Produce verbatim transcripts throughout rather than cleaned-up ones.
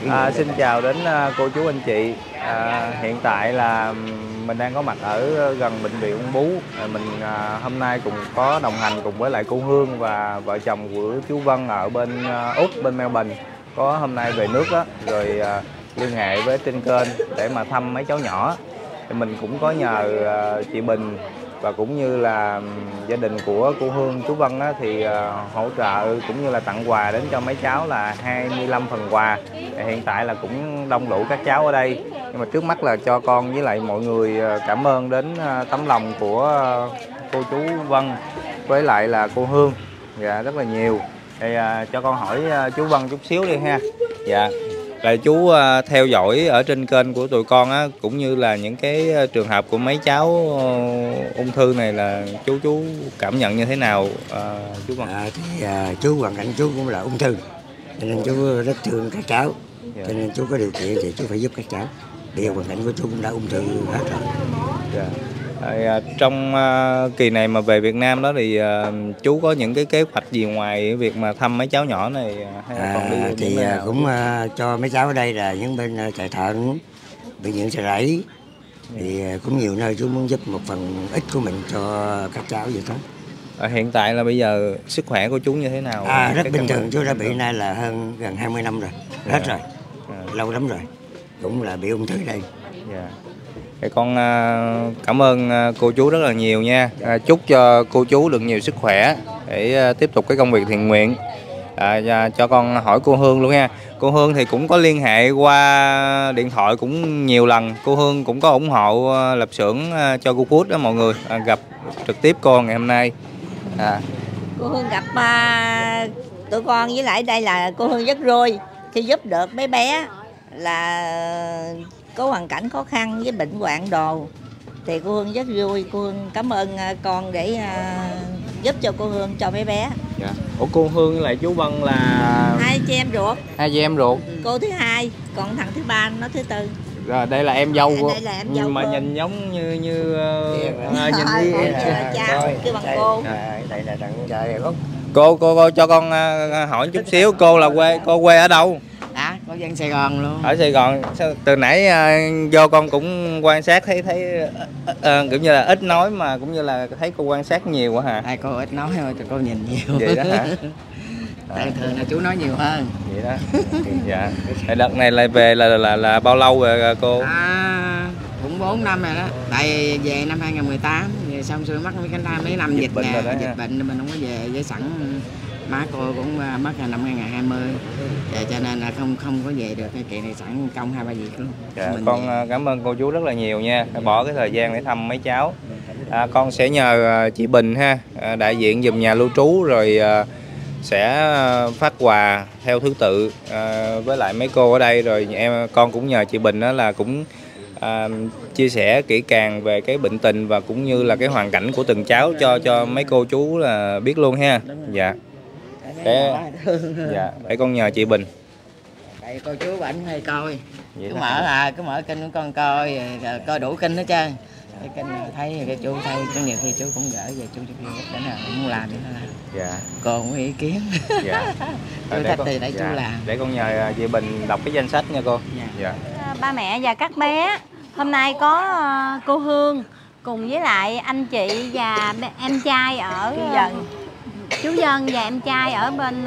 À, xin chào đến cô chú anh chị. À, hiện tại là mình đang có mặt ở gần bệnh viện Ung Bướu. À, mình à, hôm nay cùng có đồng hành cùng với lại cô Hương và vợ chồng của chú Vân ở bên à, Úc, bên Melbourne. Có hôm nay về nước đó, rồi à, liên hệ với trên kênh để mà thăm mấy cháu nhỏ. Thì mình cũng có nhờ à, chị Bình và cũng như là gia đình của cô Hương, chú Vân á, thì uh, hỗ trợ cũng như là tặng quà đến cho mấy cháu là hai mươi lăm phần quà. Thì hiện tại là cũng đông đủ các cháu ở đây, nhưng mà trước mắt là cho con với lại mọi người uh, cảm ơn đến uh, tấm lòng của uh, cô chú Vân với lại là cô Hương, dạ rất là nhiều. Thì uh, cho con hỏi uh, chú Vân chút xíu đi ha. Dạ là chú uh, theo dõi ở trên kênh của tụi con á, cũng như là những cái trường hợp của mấy cháu uh, ung thư này là chú chú cảm nhận như thế nào uh, chú Vân? À, thì uh, chú hoàn cảnh chú cũng là ung thư, cho nên chú rất thương các cháu, yeah. Cho nên chú có điều kiện thì chú phải giúp các cháu. Bây giờ hoàn cảnh của chú cũng đã ung thư hết rồi. Yeah. À, trong uh, kỳ này mà về Việt Nam đó thì uh, chú có những cái kế hoạch gì ngoài việc mà thăm mấy cháu nhỏ này hay là còn đi à, thì uh, cũng uh, cho mấy cháu ở đây là những bên uh, chạy thận, bệnh viện Chợ Rẫy, yeah. Thì uh, cũng nhiều nơi chú muốn giúp một phần ít của mình cho các cháu vậy thôi. À, hiện tại là bây giờ sức khỏe của chú như thế nào? À, rất bình thường, chú đã bị nay là hơn gần hai mươi năm rồi, hết yeah. rồi, yeah. lâu lắm rồi, cũng là bị ung thư đây. Yeah. Thì con cảm ơn cô chú rất là nhiều nha. Chúc cho cô chú được nhiều sức khỏe để tiếp tục cái công việc thiện nguyện. À, cho con hỏi cô Hương luôn nha. Cô Hương thì cũng có liên hệ qua điện thoại cũng nhiều lần. Cô Hương cũng có ủng hộ lập xưởng cho cô Cút đó mọi người. À, gặp trực tiếp cô ngày hôm nay. À. Cô Hương gặp uh, tụi con với lại đây là cô Hương rất vui khi giúp được mấy bé là có hoàn cảnh khó khăn với bệnh hoạn đồ, thì cô Hương rất vui. Cô Hương cảm ơn con để uh, giúp cho cô Hương cho mấy bé. Dạ. Ủa cô Hương với lại chú Vân là hai chị em ruột. Hai chị em ruột. Cô thứ hai, còn thằng thứ ba nó thứ tư. Rồi đây là em dâu của. Đây là em dâu mà cô. Nhìn giống như như uh, à, nhìn đi cháu kêu bằng cô. Đây là thằng trai Út. Cô cô cô cho con uh, hỏi chút xíu, cô là quê cô quê ở đâu? À, có dân Sài Gòn luôn. Ở Sài Gòn. Sao từ nãy uh, do con cũng quan sát thấy thấy uh, uh, kiểu như là ít nói mà cũng như là thấy cô quan sát nhiều quá hả? Ai cô ít nói thôi, cô nhìn nhiều. Vậy đó hả? Tại à. thường là chú nói nhiều hơn. Vậy đó. Dạ. Đợt này lại về là là là, là bao lâu rồi cô? À, cũng bốn năm rồi đó. Tại về năm hai không một tám, về xong xuôi mắc mấy cái năm mấy năm dịch, dịch nè, dịch ha. Bệnh mình không có về, với sẵn má cô cũng mất là năm hai không hai không. Dạ, cho nên là không không có về được cái kỳ này, sẵn công hai ba việc luôn. Dạ, con về. Cảm ơn cô chú rất là nhiều nha, đã bỏ cái thời gian để thăm mấy cháu. À, con sẽ nhờ chị Bình ha, đại diện giùm nhà lưu trú rồi sẽ phát quà theo thứ tự à, với lại mấy cô ở đây, rồi em con cũng nhờ chị Bình đó là cũng à, chia sẻ kỹ càng về cái bệnh tình và cũng như là cái hoàn cảnh của từng cháu cho cho mấy cô chú là biết luôn ha. Dạ. Để, dạ, để con nhờ chị Bình. Tại cô chú bệnh hay coi, vậy cứ mở à, cứ mở kênh của con coi, coi đủ kênh hết trơn. Cái kênh thấy cái chú thấy có nhiều khi chú cũng gửi về chú chú để nào muốn làm thì nó làm. Dạ. Cô cũng ý kiến. Dạ. Chú thích thì để dạ. chú làm. Để con nhờ chị Bình đọc cái danh sách nha cô. Dạ. Dạ. Ba mẹ và các bé, hôm nay có cô Hương cùng với lại anh chị và em trai ở chú Dân, chú Dân và em trai ở bên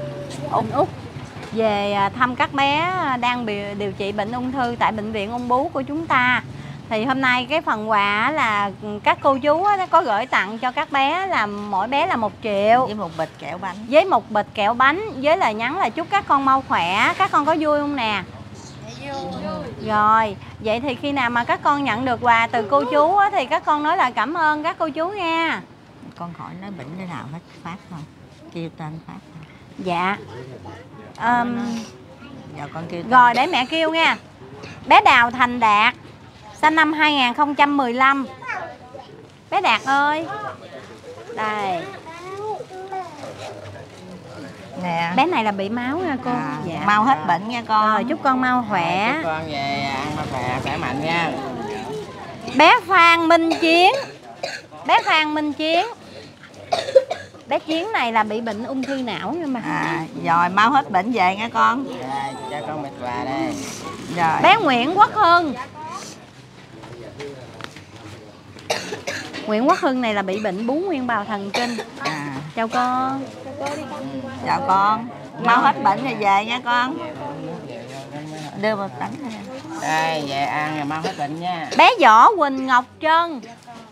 Úc Úc về thăm các bé đang điều trị bệnh ung thư tại bệnh viện Ung Bướu của chúng ta. Thì hôm nay cái phần quà là các cô chú có gửi tặng cho các bé là mỗi bé là một triệu với một bịch kẹo bánh, với một bịch kẹo bánh với lời nhắn là chúc các con mau khỏe. Các con có vui không nè? Rồi, vậy thì khi nào mà các con nhận được quà từ cô chú á, thì các con nói là cảm ơn các cô chú nha. Con hỏi nói bệnh thế nào hết phát không? Kêu tên phát không? Dạ. Um, Giờ con kêu tên. Rồi để mẹ kêu nha. Bé Đào Thành Đạt, sinh năm hai không một lăm. Bé Đạt ơi. Đây. Nè. Bé này là bị máu nha cô. À, dạ. Mau hết bệnh nha con. Rồi, chúc con mau khỏe. À, chúc con về ăn mau khỏe, khỏe mạnh nha. Bé Phan Minh Chiến. Bé Phan Minh Chiến. Bé Chiến này là bị bệnh ung thư não nhưng mà. À, rồi mau hết bệnh về nha con. Dạ. cho con bịch quà đây. Rồi. Bé Nguyễn Quốc Hưng. Nguyễn Quốc Hưng này là bị bệnh bú nguyên bào thần kinh. À. Chào con. Chào con. Mau hết bệnh rồi về nha con. Đưa một tánh này. Đây, về ăn rồi mau hết bệnh nha. Bé Võ Quỳnh Ngọc Trân.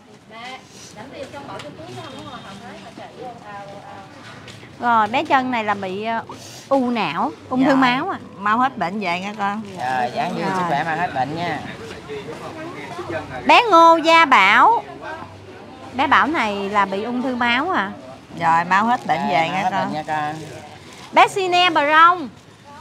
Rồi bé Trân này là bị u não, ung thư máu à. Mau hết bệnh về nha con. Rồi, dáng dư sức khỏe mà hết bệnh nha. Bé Ngô Gia Bảo. Bé Bảo này là bị ung thư máu à. Rồi mau hết bệnh Rồi, về nha hết con. bệnh nha con. Bé Sine Bờ Rông.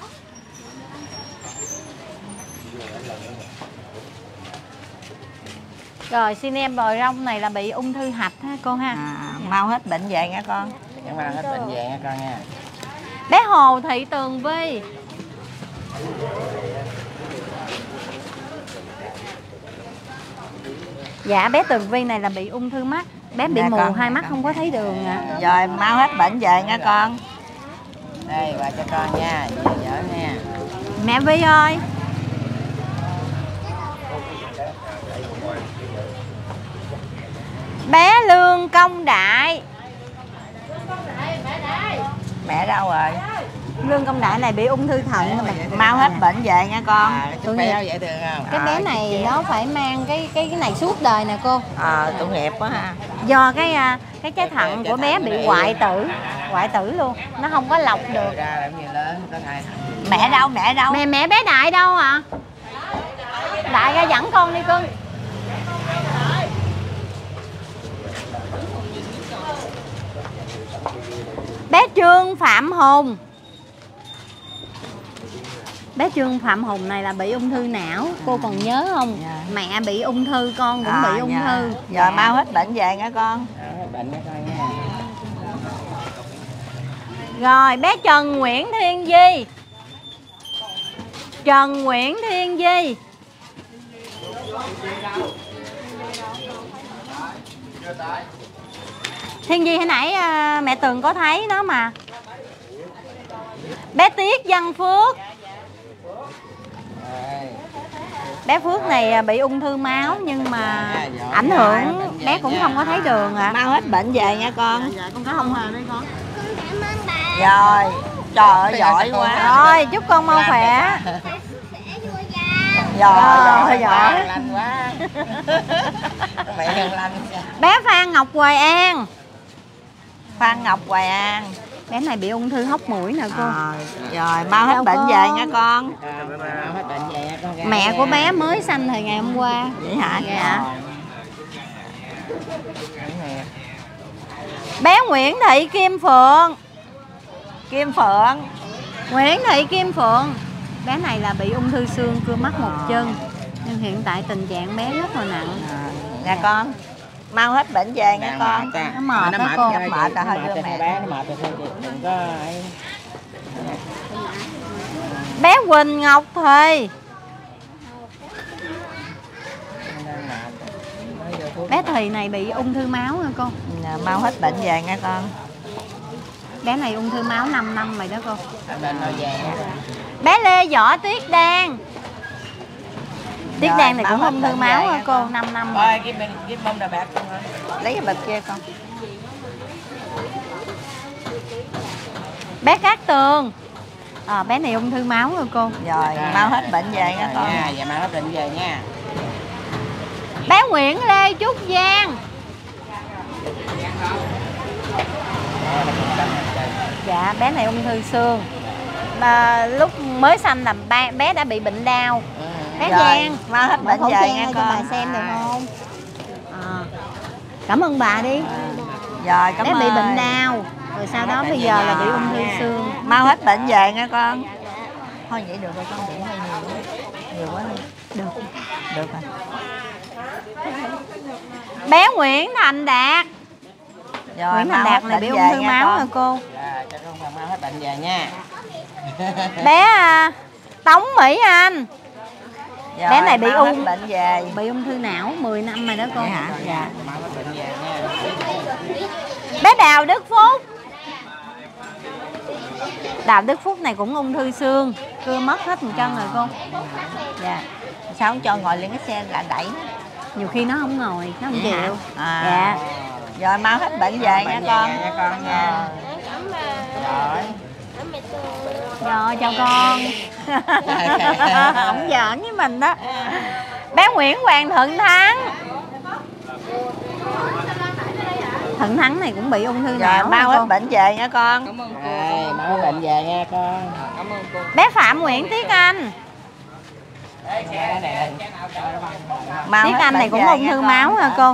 Rồi Sine Bờ Rông này là bị ung thư hạch ha cô ha. À, mau hết bệnh về nha con. Cho mau hết bệnh về nha con nha. Bé Hồ Thị Tường Vi. Dạ bé Tường Vi này là bị ung thư mắt. Bé bị Dạ, mù con. hai mắt không có thấy đường à. Rồi mau hết bệnh về nha con. Đây, quà cho con nha, về dở nha. Mẹ Vi ơi. Bé Lương Công Đại. Mẹ đâu rồi? Lương Công Đại này bị ung thư thận. Mau hết bệnh về nha con. À, chú béo dễ thương không? Cái bé này nó phải mang cái cái cái này suốt đời nè cô. Ờ, tội nghiệp quá ha. Do cái cái trái thận của bé bị hoại tử, hoại tử luôn, nó không có lọc được. Ra làm gì lớn, có thai. Mẹ đâu, mẹ đâu? Mẹ mẹ bé Đại đâu ạ? À? Đại ra dẫn con đi cưng. Bé Trương Phạm Hùng. Bé Trương Phạm Hùng này là bị ung thư não. Cô còn nhớ không? Dạ. Mẹ bị ung thư, con cũng À, bị ung dạ. thư. Rồi mau hết bệnh về nha con. Rồi, hết bệnh nha con nha. Rồi bé Trần Nguyễn Thiên Di. Trần Nguyễn Thiên Di. Thiên Di hồi nãy à, mẹ Tường có thấy nó mà. Bé Tiết Văn Phước. Bé Phước này à, bị ung thư máu nhưng mà ảnh hưởng bé cũng không có thấy đường ạ. À. Mau hết bệnh về nha con. Dạ con có không hờ đây con. Rồi. Trời ơi giỏi quá. Rồi chúc con mau khỏe. Rồi Rồi, rồi giỏi. Lanh quá. Mẹ Hương Lanh. Bé Phan Ngọc Hoài An. Phan Ngọc Hoài An. Bé này bị ung thư hốc mũi nè cô. À, rồi mau hết Chào bệnh con. về nha con. Mau hết bệnh về nha con. Ra Mẹ nha. của bé mới sanh thời ngày hôm qua. Vậy hả? Dạ. Rồi. Bé Nguyễn Thị Kim Phượng. Kim Phượng. Nguyễn Thị Kim Phượng. Bé này là bị ung thư xương cưa mắt một chân. Nhưng hiện tại tình trạng bé rất là nặng. À, nha con. Mau hết bệnh về nha Nè, con. mệt à. Nó mệt Nó đó mệt cô. cho Mệt chị, à, nó hơi mệt đưa cho mẹ. hai bé, nó mệt cho thôi chị. Đừng có ấy. Bé Quỳnh Ngọc Thùy. Bé Thùy này bị ung thư máu hả cô? Nè, mau hết bệnh về nha con. Bé này ung thư máu năm năm rồi đó cô. Bệnh rồi về nha. Bé Lê Võ Tuyết Đan. Tuyết Rồi, Đan này mau cũng hết ung thư bệnh máu về hả nha cô? con. năm năm rồi. Coi cái bên cái bông đà bạc con ơi. Lấy cái bịch kia con. Bé Cát Tường. À, bé này ung thư máu rồi cô. Rồi À, mau hết bệnh về nha rồi con. nha, dạ mau hết bệnh về nha. Bé Nguyễn Lê Trúc Giang. Dạ bé này ung thư xương. Mà lúc mới sanh là ba, bé đã bị bệnh đau. Bé Rồi, Giang mau hết mở bệnh khẩu về trang nha ra cho con. bà xem được không? À. Cảm ơn bà đi. Rồi cảm Bé ơn. bị bệnh đau. Rồi sau đó bây giờ là bị ung thư xương. Mau hết bệnh về nha con. Thôi vậy được rồi con, đừng hay nhiều quá. Nhiều quá đi. Được. Được rồi. Bé Nguyễn Thành Đạt. Rồi Nguyễn Thành mau Đạt hết này bệnh bị về ung thư nha máu con. rồi cô. Dạ, cho con mau hết bệnh về nha. Bé à, Tống Mỹ Anh. Rồi, Bé này bị mau hết ung- bệnh về. Bị ung thư não mười năm rồi đó cô. Vậy hả? Dạ. Mau hết bệnh về nha. Bé Đào Đức Phúc. Đào Đức Phúc này cũng ung thư xương, cưa mất hết một chân rồi cô. Dạ. Sao không cho ngồi lên cái xe là đẩy? Nhiều khi nó không ngồi, nó không chịu. À. Dạ. Rồi mau hết bệnh về nha con. Nha con nha. Rồi. Rồi chào con. Không giỡn với mình đó. Bé Nguyễn Hoàng Thuận Thắng. Thuận Thắng này cũng bị ung thư não. Rồi mau hết bệnh về nha con. Cảm ơn cô. Rồi, mau hết bệnh về nha con. Cảm ơn cô. Bé Phạm Nguyễn Tiết Anh. Tiết Anh này cũng ung thư máu hả cô?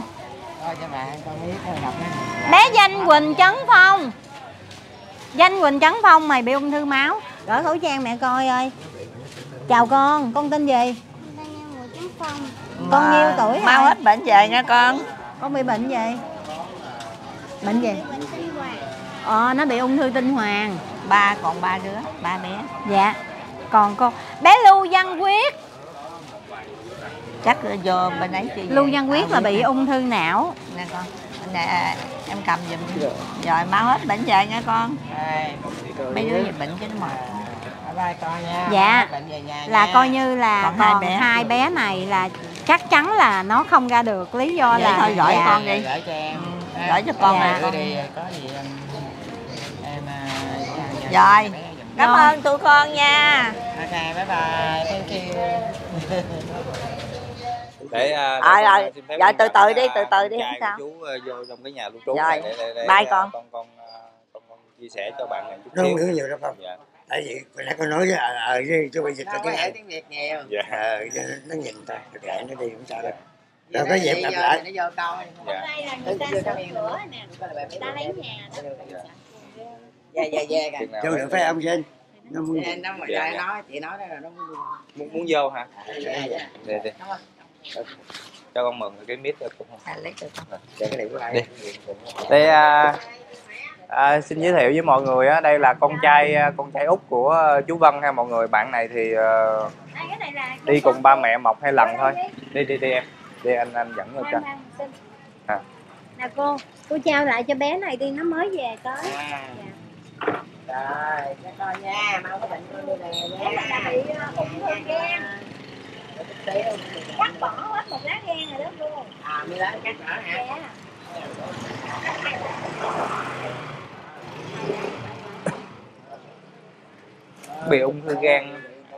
Bé Danh Quỳnh Trấn Phong. Danh Quỳnh Trấn Phong mày bị ung thư máu. Gỡ khẩu trang mẹ coi ơi. Chào con, con tên gì? Con nhiêu tuổi Mau rồi? hết bệnh về nha con. Con bị bệnh gì? Bệnh gì? Ờ, nó bị ung thư tinh hoàng. Ba còn ba đứa, ba bé. Dạ. Còn con bé Lưu Văn Quyết. Chắc là vô bên ấy chị. Lưu Văn Quyết là bị ung thư não. Nè con. Nè em cầm giùm. Rồi mau hết bệnh về nha con. Mấy đứa gì bệnh chứ nó mệt. Bye con nha. Dạ. Bệnh về nhà Là nha. coi như là Còn còn, hai bé. hai bé này là chắc chắn là nó không ra được, lý do Vậy là thôi gửi dạ. con đi. Gửi cho em. Gửi cho con Dạ. rồi con. Đi có gì em em Rồi. Cảm Rồi. ơn tụi con nha. Ok, bye bye. Thank you. Để, à, Rồi, để con, rồi. à, xin phép Rồi, con từ dẫn, từ đi, à, từ từ đi, con không trai sao. của chú à, vô trong cái nhà lưu trú Rồi. này để, để, để Bye à, con. con con à, con con chia sẻ cho bạn này chút Nó không xíu. hiểu nhiều đâu con. Dạ. Tại vì hồi nãy con nói với ờ ờ với chú bây dịch Nó là có tiếng hiểu Anh. tiếng Việt nhiều. Dạ. Ờ, cho nên nó nhìn thôi, được lẽ nó đi cũng sao đâu. Rồi Rồi có dịp gặp lại. Nó vô coi. Dạ. Đây là người ta sửa cửa nè, người ta lấy nhà đó. Về về về kìa. Chừng nào Chú mới- được phải ông trên. Nó muốn Nên nó mà Dạ, ra dạ. nói chị nói đó là nó muốn muốn muốn vô hả? dạ, dạ. Đi đi. Cho con mượn cái mic được cũng không? À, lấy từ con. để cái này của ai. Đi. Đây à, à, xin giới thiệu với mọi người á, đây là con trai con trai út của chú Vân ha mọi người. Bạn này thì uh, đi cùng ba mẹ một hai lần thôi. Đi đi đi em. Đi anh anh dẫn vô cho. À. Nè cô, cô trao lại cho bé này đi, nó mới về tới. À. Rồi, cho con nha, mau có bệnh con đi về nha. Cắt bỏ hết một lá gan rồi đó cô. À, mới lấy cắt bỏ hả? Dạ. Bị ung thư gan.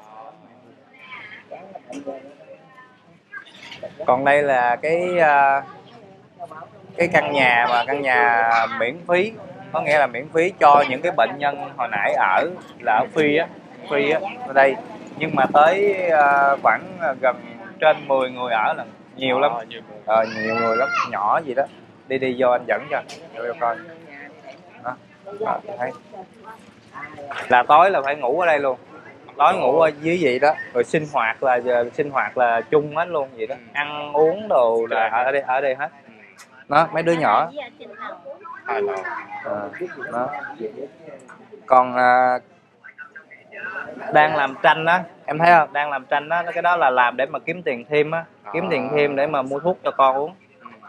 Còn đây là cái uh, cái căn nhà mà căn nhà miễn phí, có nghĩa là miễn phí cho những cái bệnh nhân hồi nãy ở là ở Phi á, Phi á ở đây, nhưng mà tới uh, khoảng gần trên mười người ở là nhiều lắm, ờ, nhiều người lắm, nhỏ gì đó. Đi đi vô anh dẫn cho, vô coi. Đó. Đó, thấy. Là tối là phải ngủ ở đây luôn, tối ngủ ở dưới vậy đó, rồi sinh hoạt là giờ sinh hoạt là chung hết luôn vậy đó, ăn uống đồ là ở đây ở đây hết. Đó, mấy đứa nhỏ. À, đó. Còn à, đang làm tranh đó, em thấy không? Đang làm tranh đó, cái đó là làm để mà kiếm tiền thêm á, kiếm tiền thêm để mà mua thuốc cho con uống.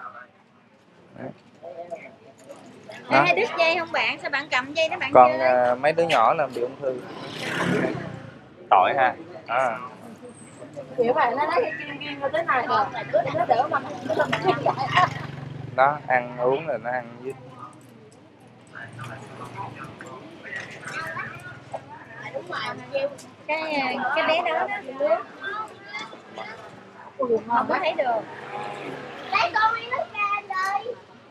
Đó. Hai đứt dây không bạn? Sao bạn cầm dây đó bạn Còn chơi? à, mấy đứa nhỏ là bị ung thư. Tội ha. À. Kiểu bạn nó lấy cái kim kim vào tới này rồi, nó đỡ mà nó làm cái vậy. Đó, ăn uống rồi nó ăn với cái cái bé đó đó không có thấy được. Lấy con đi nước ra rồi.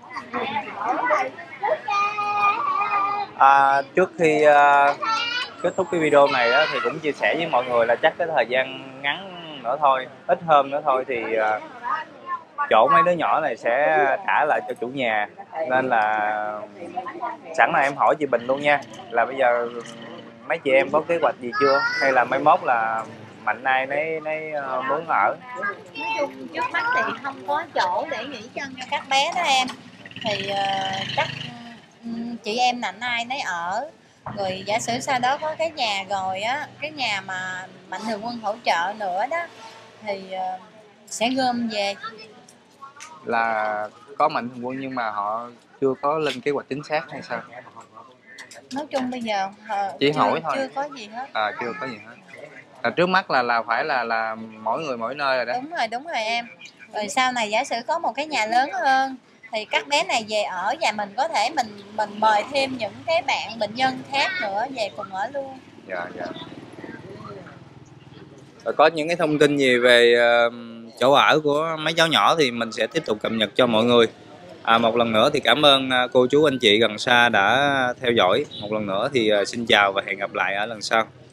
Nước ra. À, trước khi uh, kết thúc cái video này đó, thì cũng chia sẻ với mọi người là chắc cái thời gian ngắn nữa thôi, ít hôm nữa thôi thì uh, chỗ mấy đứa nhỏ này sẽ trả lại cho chủ nhà, nên là sẵn là em hỏi chị Bình luôn nha, là bây giờ mấy chị em có kế hoạch gì chưa, hay là mai mốt là mạnh ai nấy nấy uh, muốn ở. Nói chung trước mắt thì không có chỗ để nghỉ chân cho các bé đó em, thì uh, chắc um, chị em mạnh ai nấy ở. Rồi giả sử sau đó có cái nhà rồi á, cái nhà mà Mạnh Thường Quân hỗ trợ nữa đó thì uh, sẽ gom về. Là có Mạnh Thường Quân nhưng mà họ chưa có lên kế hoạch chính xác hay sao? Nói chung bây giờ ờ, Chỉ chưa, hỏi thôi. chưa có gì hết. À, chưa có gì hết. À, trước mắt là là phải là là mỗi người mỗi nơi rồi đó. Đúng rồi, đúng rồi em. Rồi sau này giả sử có một cái nhà lớn hơn thì các bé này về ở và mình có thể mình mình mời thêm những cái bạn bệnh nhân khác nữa về cùng ở luôn. Dạ, dạ. Rồi có những cái thông tin gì về uh, chỗ ở của mấy cháu nhỏ thì mình sẽ tiếp tục cập nhật cho mọi người. À, một lần nữa thì cảm ơn cô chú anh chị gần xa đã theo dõi. Một lần nữa thì uh, xin chào và hẹn gặp lại ở lần sau.